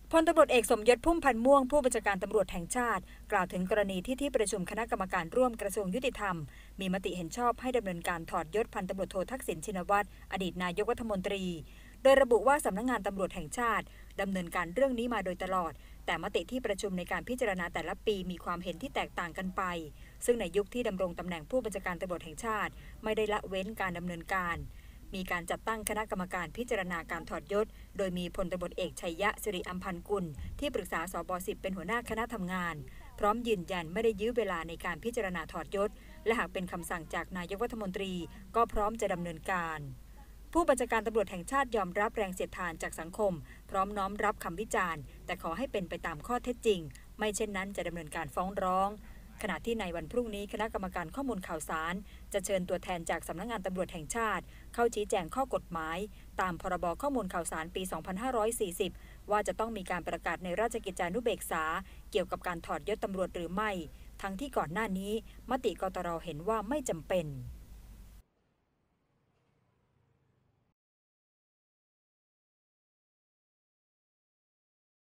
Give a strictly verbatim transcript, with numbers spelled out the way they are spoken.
พลตำรวจเอกสมยศพุ่มพันธ์ม่วงผู้บัญชาการตำรวจแห่งชาติกล่าวถึงกรณีที่ที่ประชุมคณะกรรมการร่วมกระทรวงยุติธรรมมีมติเห็นชอบให้ดำเนินการถอดยศพันตำรวจโททักษิณชินวัตรอดีตนายกรัฐมนตรีโดยระบุว่าสำนักงานตำรวจแห่งชาติดำเนินการเรื่องนี้มาโดยตลอดแต่มติที่ประชุมในการพิจารณาแต่ละปีมีความเห็นที่แตกต่างกันไปซึ่งในยุคที่ดำรงตำแหน่งผู้บัญชาการตำรวจแห่งชาติไม่ได้ละเว้นการดำเนินการมีการจัดตั้งคณะกรรมการพิจารณาการถอดยศโดยมีพลตำรวจเอกชัยยะสิริอัมพันธ์กุลที่ปรึกษาสบสิบเป็นหัวหน้าคณะทำงานพร้อมยืนยันไม่ได้ยื้อเวลาในการพิจารณาถอดยศและหากเป็นคำสั่งจากนายกรัฐมนตรีก็พร้อมจะดำเนินการผู้บัญชาการตำรวจแห่งชาติยอมรับแรงเสียดทานจากสังคมพร้อมน้อมรับคำวิจารณ์แต่ขอให้เป็นไปตามข้อเท็จจริงไม่เช่นนั้นจะดำเนินการฟ้องร้องขณะที่ในวันพรุ่งนี้คณะกรรมการข้อมูลข่าวสารจะเชิญตัวแทนจากสำนักงานตำรวจแห่งชาติเข้าชี้แจงข้อกฎหมายตามพรบข้อมูลข่าวสารปี สองพันห้าร้อยสี่สิบ ว่าจะต้องมีการประกาศในราชกิจจานุเบกษาเกี่ยวกับการถอดยศตำรวจหรือไม่ทั้งที่ก่อนหน้านี้มติกตร.เห็นว่าไม่จำเป็น